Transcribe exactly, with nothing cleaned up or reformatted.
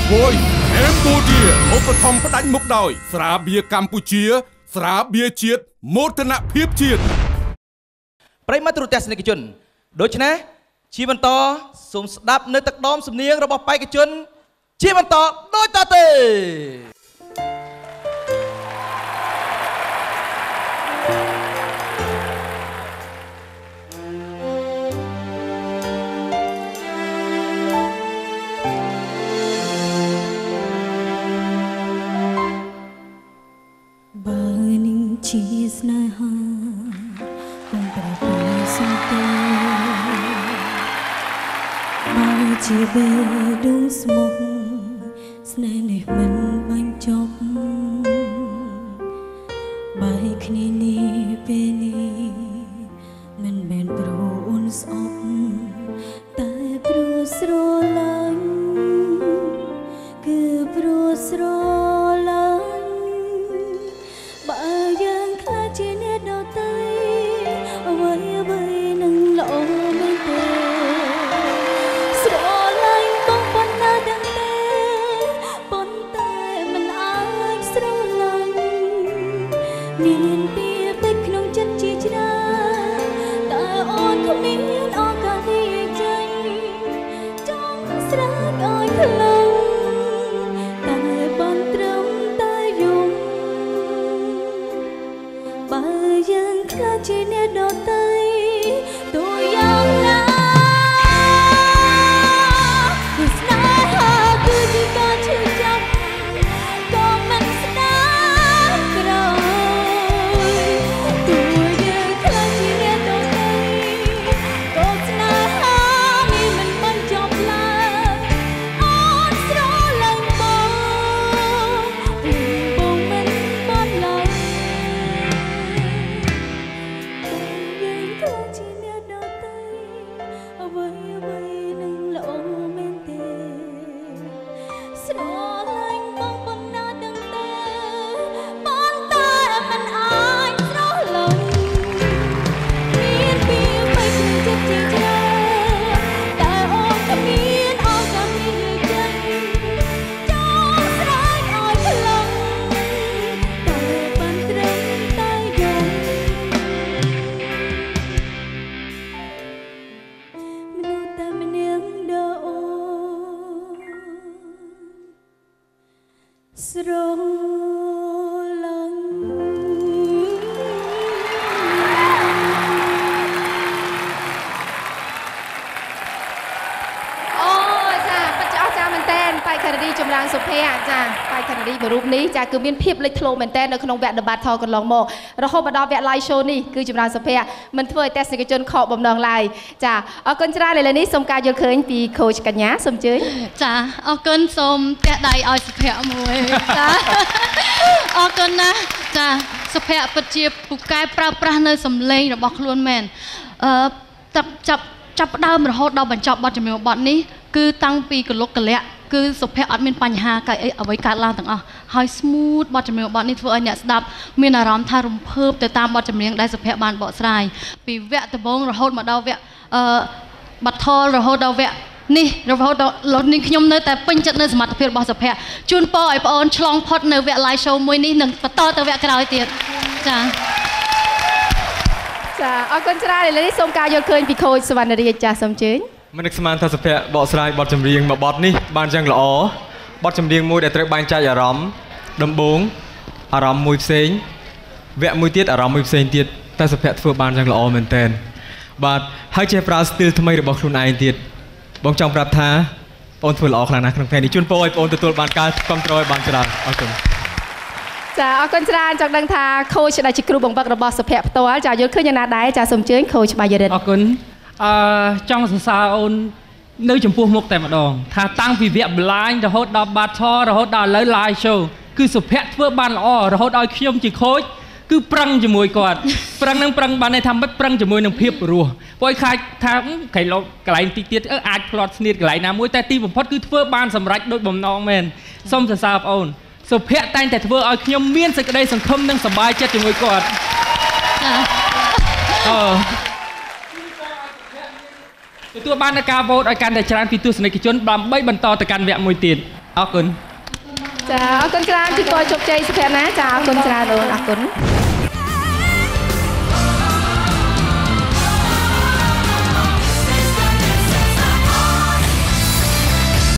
Voice Cambodia ឧបត្ថម្ភផ្ដាច់មុខដោយស្រាបៀរកម្ពុជាស្រាបៀរជាតិមោទនភាពជាតិប្រិមត្តទូរទស្សនិកជនដូច្នេះជាបន្តសូមស្ដាប់នៅទឹកដមសំនៀងរបស់បេក្ខជនជាបន្តដូចតទៅជាស្នេហាកុំប្រែសំទៅបើជាបេះដូងស្មុគស្នេហ៍នេះមិនបាញ់ចប់បែកគ្នានេះពេលនេះមិនមែនព្រោះអូនស្អប់តែព្រោះស្រឡាញ់គឺព្រោះស្រឡាញ់បើយើងខ្លាចជាអ្នកដទៃអ្វីអ្វីនឹងល្អមែនទេស្រឡាញ់បងប៉ុណ្ណាដឹងទេប៉ុន្តែមិនអាចស្រឡាញ់មានពីពេកក្នុងចិត្តជាច្រើនតែអូនគ្មានឱកាសនេះចេញចង់ស្រែកឲ្យខ្លាំងតែបានត្រឹមតែយំបើយើងខ្លាចជាអ្នកដទៃទោះយ៉ាងណាស្នេហាគឺជាការឈឺចាប់ក៏មិនស្ដារក្រោយទោះយើងខ្លាចជាអ្នកដទៃក៏ស្នេហានេះមិនបានចប់ឡើយអូនស្រឡាញ់បងបងមិនបានឡើយអ្វីអ្វីនឹងល្អមែនទេស្រឡាញ់បងប៉ុណ្ណាដឹងទេប៉ុន្តែមិនអាចស្រឡាញ់មានពីពេកចិត្តជាច្រើនតែអូនគ្មានឱកាសនេះចេញចង់ស្រែកឲ្យខ្លាំងតែបានត្រឹមតែយំម្នាក់ដូអូស្រឡាញ់អូចាបច្ចុប្បន្នចាមែនតើបេក្ខនារីចម្រើនសុភ័ក្រចាបេក្ខនារីមួយរូបនេះចាគឺមានភាពលេចធ្លោមែនតើនៅក្នុងវគ្គ Debate Talk កន្លងមករហូតមកដល់វគ្គ Live Show នេះគឺចម្រើនសុភ័ក្រមិនធ្វើឲ្យទស្សនិកជនខកបំណងឡើយចាអរគុណច្រើនឥឡូវនេះសូមការយល់ឃើញពីខូចកញ្ញាសូមអញ្ជើញចាអរគុណសូមផ្ទះដៃឲ្យសុភ័ក្រមួយចាអរគុណណាស់ចាសុភ័ក្រពិតជាពូកែប្រើប្រាស់នៅសម្លេងរបស់ខ្លួនមែនអឺចាប់ចាប់ចាប់ដើមរហូតដល់បញ្ចប់បទចម្រៀងបទនេះគឺតាំងពីកលុកកលៈគឺសុភ័ក្រអត់មានបញ្ហាកែអីអ្វីកើតឡើងទាំងអស់ហើយ smooth បទចម្រៀងបទនេះធ្វើឲ្យអ្នកស្ដាប់មានអារម្មណ៍ថារំភើបទៅតាមបទចម្រៀងដែលសុភ័ក្របានបកស្រាយពីវគ្គដំបូងរហូតមកដល់វគ្គអឺបាត់ថលរហូតដល់វគ្គនេះរហូតដល់លោកនេះខ្ញុំនៅតែពេញចិត្តនៅសមត្ថភាពរបស់សុភ័ក្រជូនពរឲ្យបងអូនឆ្លងផុតនៅវគ្គ live show មួយនេះនិងបន្តទៅវគ្គក្រោយទៀតចាចាអរគុណច្រើនឥឡូវនេះសូមការយល់ឃើញពីខូចសវណ្ណរាជចាសូមអញ្ជើញមិននឹកស្មានថាសុភ័ក្របកស្រាយបទចម្រៀងមួយបទនេះបានយ៉ាងល្អបទចម្រៀងមួយដែលត្រូវបែងចែកអារម្មណ៍ដំបូងអារម្មណ៍មួយផ្សេងវគ្គមួយទៀតអារម្មណ៍មួយផ្សេងទៀតតែសុភ័ក្រធ្វើបានយ៉ាងល្អមែនទែនបាទហើយចេះប្រើស្ទីលថ្មីរបស់ខ្លួនឯងទៀតបងចង់ប្រាប់ថាបងធ្វើល្អខ្លាំងណាស់ក្នុងថ្ងៃនេះជូនពរឲ្យបងទទួលបានការគ្រប់គ្រងឲ្យបានច្រើនអរគុណចាអរគុណច្រើនចង់ដឹងថាខូចដែលជាគ្រូបង្វឹករបស់សុភ័ក្រផ្ទាល់ចាយល់ឃើញយ៉ាងណាដែរចាសូមអញ្ជើញខូចបាយរិទ្ធអរគុណអឺចង់សរសើរអូននៅចំពោះមុខតែម្ដងថាតាំងពីវគ្គ blind រហូតដល់ battle រហូតដល់ឥឡូវ live show គឺសុភ័ក្រធ្វើបានល្អរហូតឲ្យខ្ញុំជាខូចគឺប្រឹងជាមួយគាត់ប្រឹងនឹងប្រឹងបានន័យថាមិនប្រឹងជាមួយនឹងភាពរស់ព្រោះខ្លាចថាកន្លែងកន្លែងតិចទៀតអាចផ្្លាត់ស្នៀតកន្លែងណាមួយតែទីបំផុតគឺធ្វើបានសម្រេចដូចបំណងមែនសូមសរសើរបងអូនសុភ័ក្រតែងតែធ្វើឲ្យខ្ញុំមានសេចក្តីសង្ឃឹមនិងសប្បាយចិត្តជាមួយគាត់អឺទទួលបានការវោតឲ្យកាន់តែច្រើនពីទស្សនិកជនដើម្បីបន្តទៅកាន់វគ្គមួយទៀតអរគុណចាអរគុណច្រើនជូនពរជោគជ័យសុភ័ក្រណាចាអរគុណច្រើនអូនអរគុណ